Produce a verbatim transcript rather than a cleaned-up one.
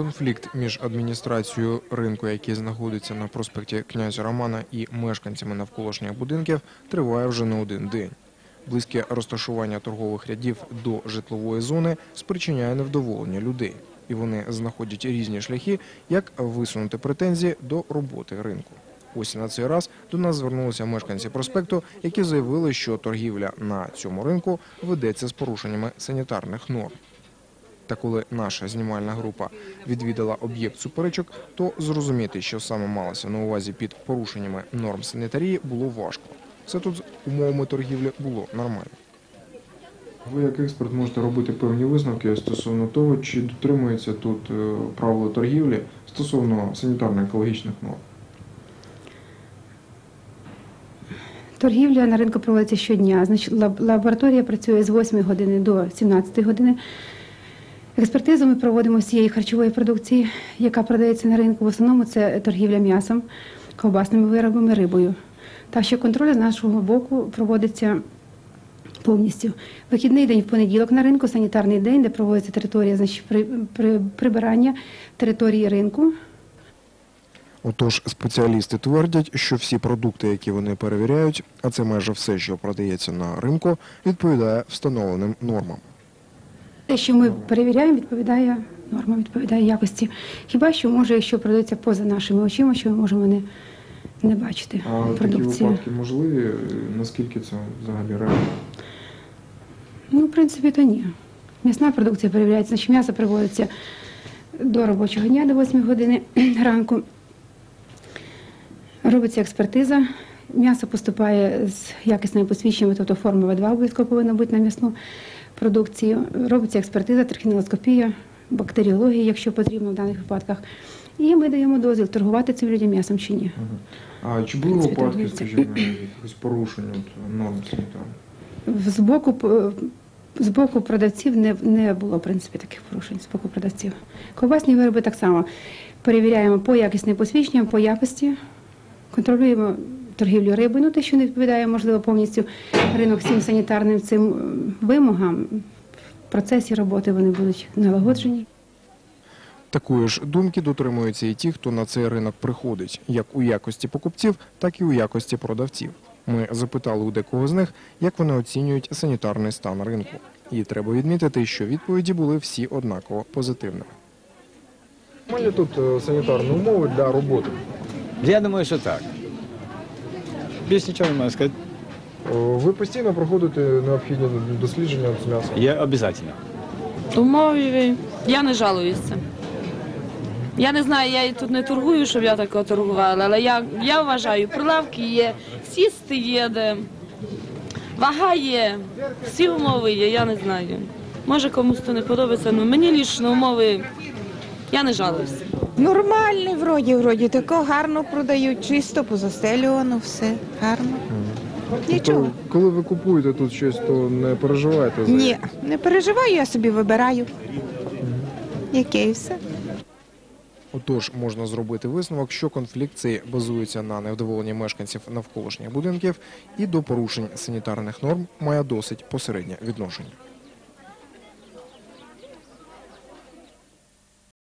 Конфлікт між адміністрацією ринку, який знаходиться на проспекті князя Романа, і мешканцями навколишніх будинків триває вже не один день. Близьке розташування торгових рядів до житлової зони спричиняє невдоволення людей. І вони знаходять різні шляхи, як висунути претензії до роботи ринку. Ось на цей раз до нас звернулися мешканці проспекту, які заявили, що торгівля на цьому ринку ведеться з порушеннями санітарних норм. Та коли наша знімальна група відвідала об'єкт суперечок, то зрозуміти, що саме малося на увазі під порушеннями норм санітарії, було важко. Все тут з умовами торгівлі було нормально. Ви як експерт можете робити певні висновки стосовно того, чи дотримується тут правила торгівлі стосовно санітарно-екологічних норм. Торгівля на ринку проводиться щодня. Значить, лабораторія працює з восьмої години до сімнадцятої години. Експертизу ми проводимо всієї харчової продукції, яка продається на ринку. В основному це торгівля м'ясом, ковбасними виробами, рибою. Так що контроль з нашого боку проводиться повністю. Вихідний день в понеділок на ринку, санітарний день, де проводиться територія, значить, при, при, прибирання території ринку. Отож, спеціалісти твердять, що всі продукти, які вони перевіряють, а це майже все, що продається на ринку, відповідає встановленим нормам. Те, що ми перевіряємо, відповідає нормам, відповідає якості. Хіба що, може, якщо продається поза нашими очима, що ми можемо не, не бачити а продукцію. А такі випадки можливі? Наскільки це взагалі реально? Ну, в принципі, то ні. М'ясна продукція перевіряється, значить м'ясо приводиться до робочого дня, до восьмої години ранку. Робиться експертиза. М'ясо поступає з якісними посвідченнями, тобто форма В два обов'язково повинна бути на м'ясну продукцію. Робиться експертиза, трихінелоскопія, бактеріологія, якщо потрібно в даних випадках. І ми даємо дозвіл, торгувати цим людям м'ясом чи ні. А чи були випадки, скажімо, якихось порушень норм санітарних? З боку, з боку продавців не, не було, в принципі, таких порушень, з боку продавців. Ковбасні вироби так само. Перевіряємо по якісним посвідченням, по якості, контролюємо торгівлю рибою, ну те, що не відповідає, можливо, повністю ринок всім санітарним цим вимогам, в процесі роботи вони будуть налагоджені. Такої ж думки дотримуються і ті, хто на цей ринок приходить, як у якості покупців, так і у якості продавців. Ми запитали у декого з них, як вони оцінюють санітарний стан ринку. І треба відмітити, що відповіді були всі однаково позитивними. Мали тут санітарні умови для роботи? Я думаю, що так. Більш нічого не можу сказати. Ви постійно проходите необхідні дослідження з м'яса? Я обов'язково. Умові, я не жалуюся. Я не знаю, я і тут не торгую, щоб я такого торгувала, але я, я вважаю, прилавки є, сісти є, де, вага є, всі умови є, я не знаю. Може комусь то не подобається, але мені лічно умови, я не жалуюся. Нормальний, вроді, вроді, тако гарно продають, чисто, позастелювано, все, гарно. Нічого. Коли ви купуєте тут щось, то не переживаєте за... Ні, не переживаю, я собі вибираю. Яке і все. Отож, можна зробити висновок, що конфлікт цей базується на невдоволенні мешканців навколишніх будинків і до порушень санітарних норм має досить посереднє відношення.